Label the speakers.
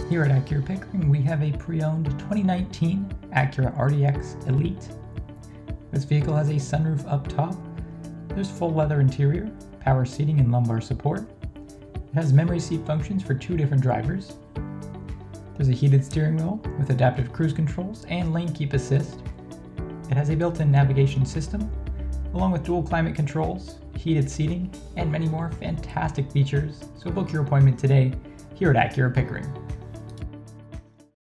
Speaker 1: Here at Acura Pickering, we have a pre-owned 2019 Acura RDX Elite. This vehicle has a sunroof up top, there's full leather interior, power seating and lumbar support. It has memory seat functions for 2 different drivers. There's a heated steering wheel with adaptive cruise controls and lane keep assist. It has a built-in navigation system, along with dual climate controls, heated seating, and many more fantastic features. So book your appointment today here at Acura Pickering.